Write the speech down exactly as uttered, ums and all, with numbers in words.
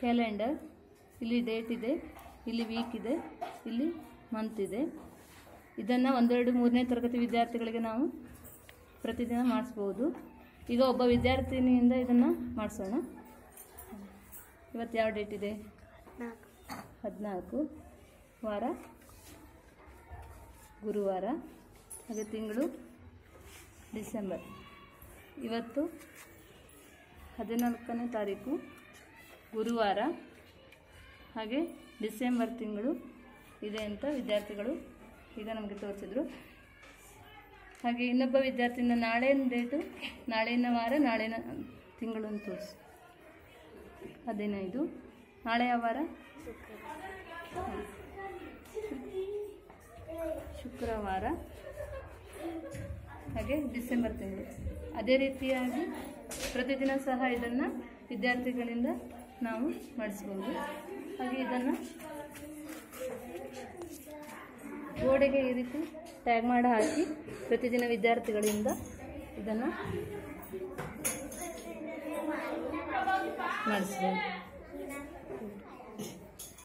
Calendar, ಇಲ್ಲಿ date ಇದೆ, ಇಲ್ಲಿ ವೀಕ್ ಇದೆ, ಇಲ್ಲಿ ಮಂತ್ ಇದೆ. ಇದನ್ನು ಒಂದೆರಡು ಮೂರನೇ ತರಗತಿ ವಿದ್ಯಾರ್ಥಿಗಳಿಗೆ ನಾವು ಪ್ರತಿದಿನ ಮಾಡಿಸ್ಬೋದು. ಈಗ ಒಬ್ಬ ವಿದ್ಯಾರ್ಥಿನಿಯಿಂದ ಇದನ್ನು ಮಾಡಿಸೋಣ. ಇವತ್ತು ಯಾವ ಡೇಟ್ ಇದೆ? ಹದಿನಾಲ್ಕು. ವಾರ ಗುರುವಾರ, ಹಾಗೆ ತಿಂಗಳು ಡಿಸೆಂಬರ್. ಇವತ್ತು ಹದಿನಾಲ್ಕನೇ ತಾರೀಕು ಗುರುವಾರ, ಹಾಗೆ ಡಿಸೆಂಬರ್ ತಿಂಗಳು ಇದೆ ಅಂತ ವಿದ್ಯಾರ್ಥಿಗಳು ಈಗ ನಮಗೆ ತೋರಿಸಿದ್ರು. ಹಾಗೆ ಇನ್ನೊಬ್ಬ ವಿದ್ಯಾರ್ಥಿಯಿಂದ ನಾಳೆನ ಡೇಟು, ನಾಳೆಯ ವಾರ, ನಾಳೆನ ತಿಂಗಳನ್ನು ತೋರಿಸಿ. ಹದಿನೈದು. ನಾಳೆಯ ವಾರ ಶುಕ್ರವಾರ, ಹಾಗೆ ಡಿಸೆಂಬರ್ ತಿಂಗಳು. ಅದೇ ರೀತಿಯಾಗಿ ಪ್ರತಿದಿನ ಸಹ ಇದನ್ನು ವಿದ್ಯಾರ್ಥಿಗಳಿಂದ ನಾವು ಮಾಡಿಸ್ಬೋದು. ಹಾಗೆ ಇದನ್ನು ಗೋಡೆಗೆ ಈ ರೀತಿ ಟ್ಯಾಗ್ ಮಾಡಿ ಹಾಕಿ ಪ್ರತಿದಿನ ವಿದ್ಯಾರ್ಥಿಗಳಿಂದ ಇದನ್ನು ಮಾಡಿಸ್ಬೋದು.